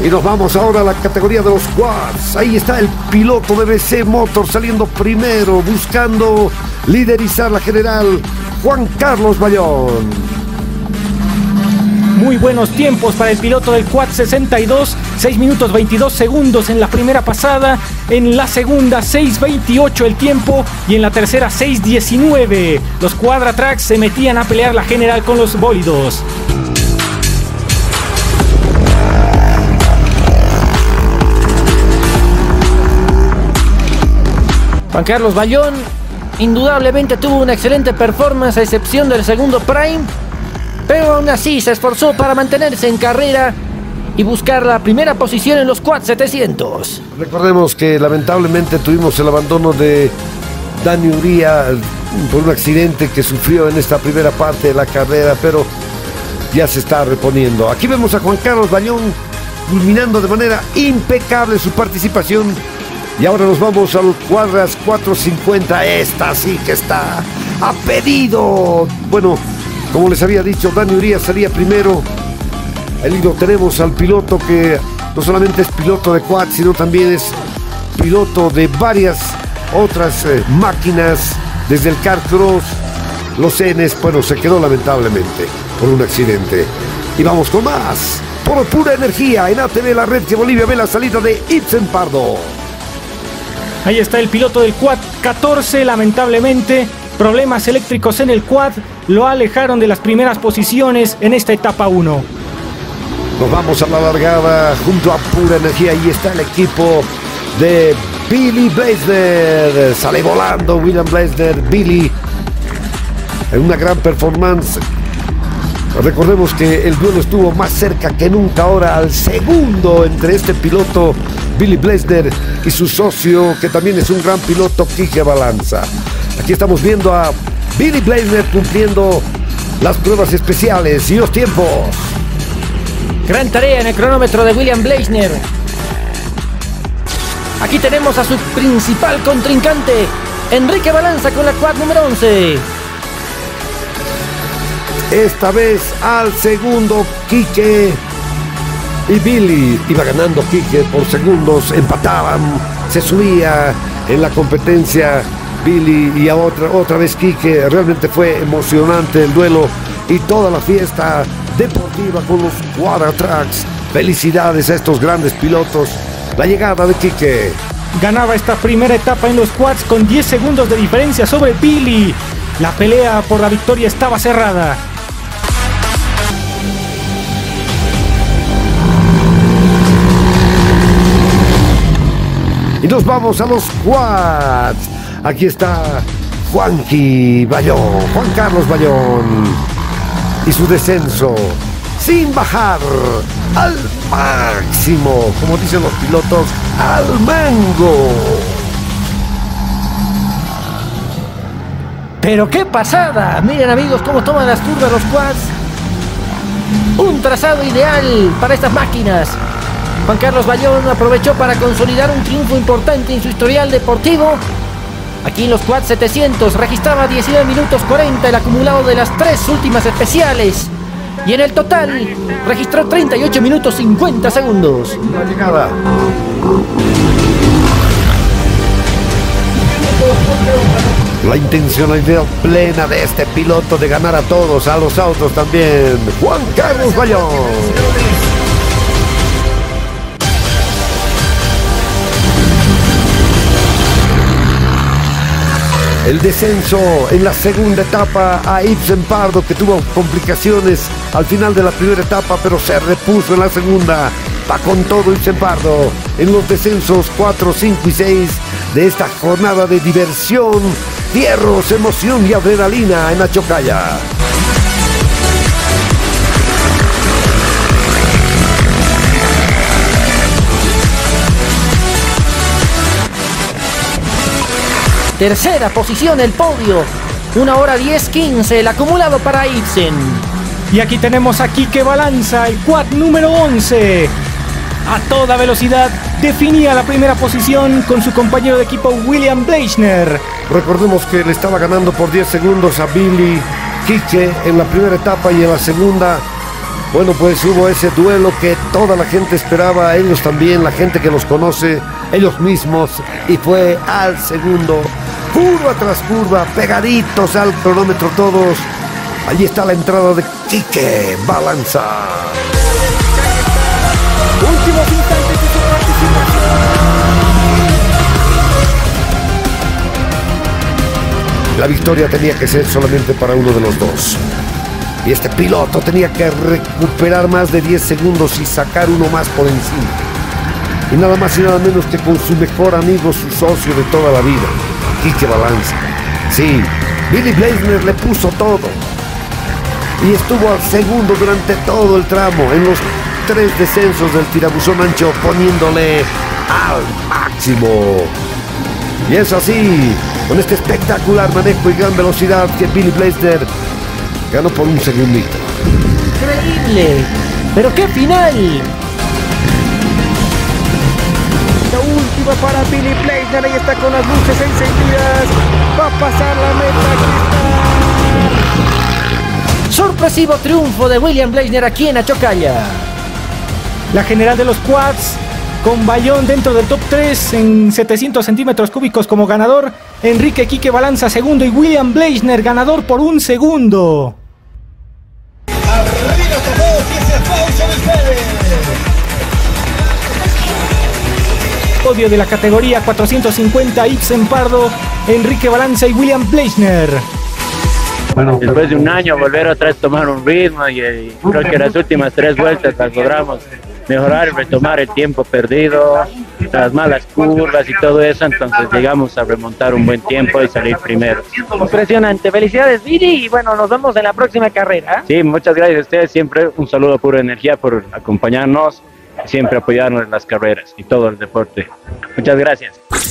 Y nos vamos ahora a la categoría de los quads. Ahí está el piloto de BC Motor saliendo primero, buscando liderizar la general, Juan Carlos Bayón. Muy buenos tiempos para el piloto del quad 62, 6 minutos 22 segundos en la primera pasada, en la segunda 6:28 el tiempo y en la tercera 6:19. Los Quadratrax se metían a pelear la general con los bólidos. Juan Carlos Bayón indudablemente tuvo una excelente performance a excepción del segundo prime, pero aún así se esforzó para mantenerse en carrera y buscar la primera posición en los quad 700. Recordemos que lamentablemente tuvimos el abandono de Dani Uría por un accidente que sufrió en esta primera parte de la carrera, pero ya se está reponiendo. Aquí vemos a Juan Carlos Bayón culminando de manera impecable su participación. Y ahora nos vamos al Quadras 450. Esta sí que está a pedido. Bueno, como les había dicho, Dani Uría salía primero. Ahí lo tenemos al piloto que no solamente es piloto de quad, sino también es piloto de varias otras máquinas, desde el Kart Cross, los Ns. Bueno, se quedó lamentablemente por un accidente. Y vamos con más. Por pura energía, en ATV La Red que Bolivia ve la salida de Ibsen Pardo. Ahí está el piloto del quad 14, lamentablemente problemas eléctricos en el quad lo alejaron de las primeras posiciones en esta etapa 1. Nos vamos a la largada junto a pura energía. Ahí está el equipo de Billy Blaisdell. Sale volando William Blaisdell. Billy en una gran performance. Recordemos que el duelo estuvo más cerca que nunca ahora al segundo entre este piloto Billy Blaisdell y su socio, que también es un gran piloto, Quique Balanza. Aquí estamos viendo a Billy Blaisdell cumpliendo las pruebas especiales y los tiempos. Gran tarea en el cronómetro de William Blaisdell. Aquí tenemos a su principal contrincante, Enrique Balanza, con la quad número 11. Esta vez al segundo Quique y Billy. Iba ganando Quique por segundos, empataban, se subía en la competencia Billy y a otra vez Quique. Realmente fue emocionante el duelo y toda la fiesta deportiva con los Quadratrax. Felicidades a estos grandes pilotos. La llegada de Quique. Ganaba esta primera etapa en los quads con 10 segundos de diferencia sobre Billy. La pelea por la victoria estaba cerrada. Y nos vamos a los quads. Aquí está Juanqui Bayón, Juan Carlos Bayón. Y su descenso sin bajar al máximo, como dicen los pilotos, al mango. Pero qué pasada. Miren amigos cómo toman las curvas los quads. Un trazado ideal para estas máquinas. Juan Carlos Bayón aprovechó para consolidar un triunfo importante en su historial deportivo. Aquí en los quad 700 registraba 19 minutos 40 el acumulado de las 3 últimas especiales. Y en el total registró 38 minutos 50 segundos. La llegada. La intencionalidad plena de este piloto de ganar a todos, a los autos también. Juan Carlos Bayón. El descenso en la segunda etapa a Ibsen Pardo, que tuvo complicaciones al final de la primera etapa, pero se repuso en la segunda. Va con todo Ibsen Pardo en los descensos 4, 5 y 6 de esta jornada de diversión, fierros, emoción y adrenalina en Achocaya. Tercera posición el podio, 1 hora 10:15 el acumulado para Ibsen. Y aquí tenemos a Quique Balanza, el quad número 11. A toda velocidad definía la primera posición con su compañero de equipo William Blaisdell. Recordemos que le estaba ganando por 10 segundos a Billy Quique en la primera etapa y en la segunda Bueno, pues hubo ese duelo que toda la gente esperaba, ellos también, la gente que los conoce, ellos mismos, y fue al segundo, curva tras curva, pegaditos al cronómetro todos. Allí está la entrada de Quique Balanza. Últimos instantes de su participación. La victoria tenía que ser solamente para uno de los dos. Y este piloto tenía que recuperar más de 10 segundos y sacar uno más por encima. Y nada más y nada menos que con su mejor amigo, su socio de toda la vida, Quique Balanza. Sí, Billy Blaisner le puso todo. Y estuvo al segundo durante todo el tramo, en los 3 descensos del tirabuzón ancho, poniéndole al máximo. Y es así, con este espectacular manejo y gran velocidad, que Billy Blaisner ganó por un segundito. Increíble. Pero qué final. La última para Billy Blaisner. Ahí está con las luces encendidas. Va a pasar la meta. Sorpresivo triunfo de William Blaisner aquí en Achocalla. La general de los quads, con Bayón dentro del top 3 en 700 centímetros cúbicos como ganador. Enrique Quique Balanza segundo y William Blaisner ganador por un segundo. Arriba todos y ese aplauso de ustedes. Podio de la categoría 450 Ipsen Pardo, Enrique Balanza y William Blaisner. Bueno, después de un año volver otra vez a tomar un ritmo y creo que las últimas 3 vueltas las logramos mejorar y retomar el tiempo perdido, las malas curvas y todo eso, entonces llegamos a remontar un buen tiempo y salir primero. Impresionante, felicidades Billy y bueno, nos vemos en la próxima carrera. Sí, muchas gracias a ustedes, siempre un saludo a Pura Energía por acompañarnos, siempre apoyarnos en las carreras y todo el deporte. Muchas gracias.